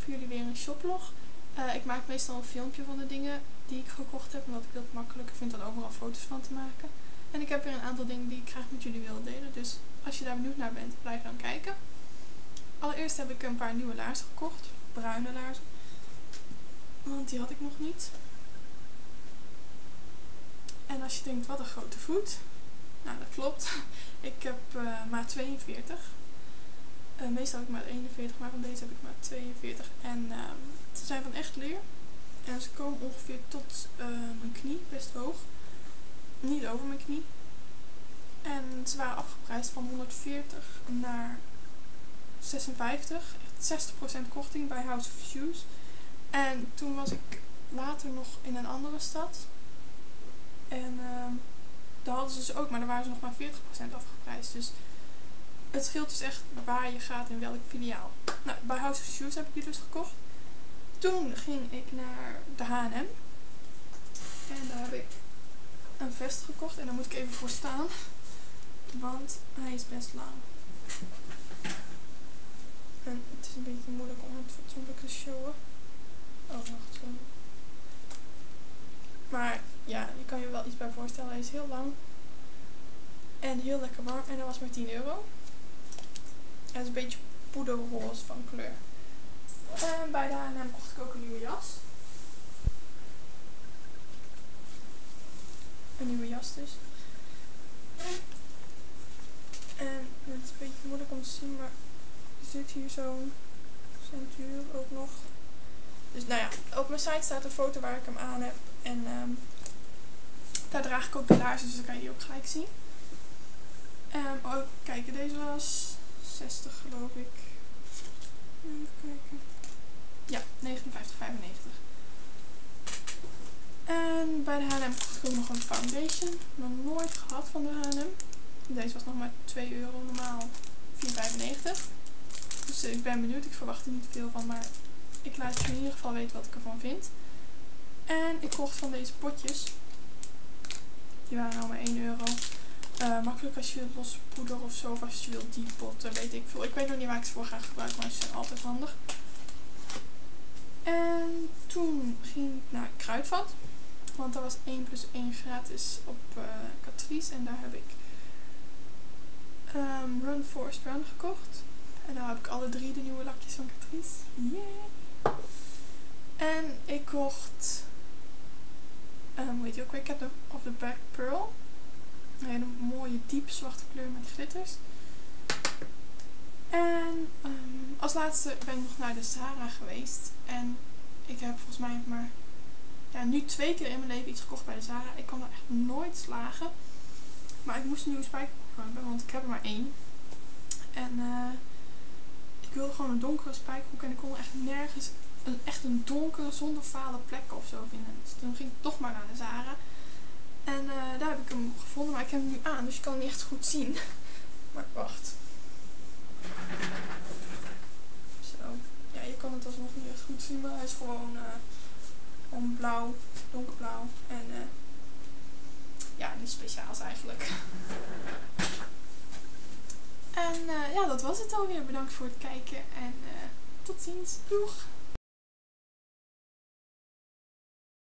voor jullie weer een shoplog. Ik maak meestal een filmpje van de dingen die ik gekocht heb, omdat ik dat makkelijker vind dan overal foto's van te maken. En ik heb weer een aantal dingen die ik graag met jullie wil delen, dus als je daar benieuwd naar bent, blijf dan kijken. Allereerst heb ik een paar nieuwe laarzen gekocht, bruine laarzen, want die had ik nog niet. En als je denkt, wat een grote voet, nou dat klopt. Ik heb maat 42. Meestal heb ik maat 41, maar van deze heb ik maat 42. En ze zijn van echt leer. En ze komen ongeveer tot mijn knie, best hoog. Niet over mijn knie. En ze waren afgeprijsd van 140 naar 56. Echt 60% korting bij House of Shoes. En toen was ik later nog in een andere stad. En daar hadden ze dus ook, maar daar waren ze nog maar 40% afgeprijsd. Dus het scheelt dus echt waar je gaat in welk filiaal. Nou, bij House of Shoes heb ik die dus gekocht. Toen ging ik naar de H&M. En daar heb ik een vest gekocht. En daar moet ik even voor staan. Want hij is best lang. En het is een beetje moeilijk om het fatsoenlijk te showen. Oh, wacht zo. Maar ja, je kan je wel iets bij voorstellen. Hij is heel lang. En heel lekker warm. En dat was maar €10. Het is een beetje poederroze van kleur. En bij de H&M kocht ik ook een nieuwe jas. Een nieuwe jas dus. En het is een beetje moeilijk om te zien, maar er zit hier zo'n centuur ook nog. Dus nou ja, op mijn site staat een foto waar ik hem aan heb. En daar draag ik ook de laarzen, dus dan kan je die ook gelijk zien. Oh, kijk, deze was 60 geloof ik. Even kijken. Ja, 59,95. En bij de H&M kocht ik ook nog een foundation. Nog nooit gehad van de H&M. Deze was nog maar €2 normaal, €4,95. Dus ik ben benieuwd. Ik verwacht er niet veel van, maar ik laat je in ieder geval weten wat ik ervan vind. En ik kocht van deze potjes. Die waren nou maar €1. Makkelijk als je losse poeder of zo, of als je wilt diepotten, weet ik veel. Ik weet nog niet waar ik ze voor ga gebruiken, maar ze zijn altijd handig. En toen ging ik naar Kruidvat. Want er was 1+1 gratis op Catrice. En daar heb ik Run Forest Run gekocht. En daar heb ik alle 3 de nieuwe lakjes van Catrice. Yeah! En ik kocht, weet je ook weer, Cat of the Black Pearl. Een hele mooie diep zwarte kleur met glitters. En als laatste ben ik nog naar de Zara geweest. En ik heb volgens mij maar nu 2 keer in mijn leven iets gekocht bij de Zara. Ik kan er echt nooit slagen. Maar ik moest een nieuwe spijkerbroek hebben, want ik heb er maar 1. En ik wilde gewoon een donkere spijkerbroek en ik kon er echt nergens echt een donkere zonder vale plekken of zo vinden. Dus toen ging ik toch maar naar de Zara. En daar heb ik hem gevonden, maar ik heb hem nu aan, dus je kan hem niet echt goed zien. Maar wacht. Zo. Ja, je kan het alsnog niet echt goed zien, maar hij is gewoon blauw, donkerblauw. En ja, niets speciaals eigenlijk. En ja, dat was het alweer. Bedankt voor het kijken en tot ziens. Doeg!